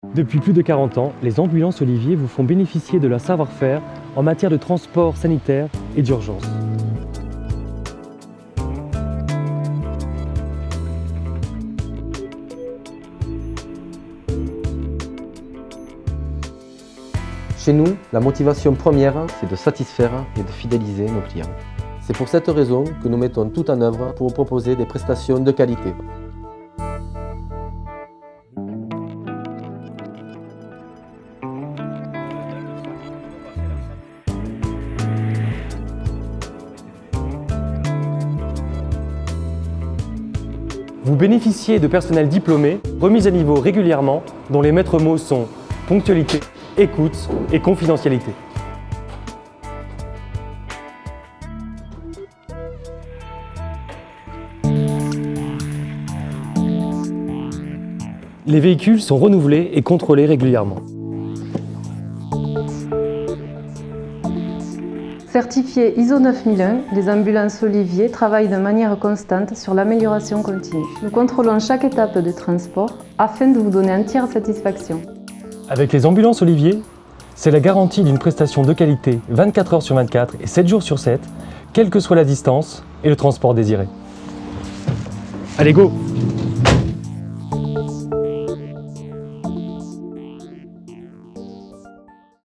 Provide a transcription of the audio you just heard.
Depuis plus de 40 ans, les ambulances Olivier vous font bénéficier de leur savoir-faire en matière de transport sanitaire et d'urgence. Chez nous, la motivation première, c'est de satisfaire et de fidéliser nos clients. C'est pour cette raison que nous mettons tout en œuvre pour vous proposer des prestations de qualité. Vous bénéficiez de personnel diplômé, remis à niveau régulièrement, dont les maîtres mots sont ponctualité, écoute et confidentialité. Les véhicules sont renouvelés et contrôlés régulièrement. Certifiées ISO 9001, les ambulances Olivier travaillent de manière constante sur l'amélioration continue. Nous contrôlons chaque étape du transport afin de vous donner entière satisfaction. Avec les ambulances Olivier, c'est la garantie d'une prestation de qualité 24 heures sur 24 et 7 jours sur 7, quelle que soit la distance et le transport désiré. Allez, go!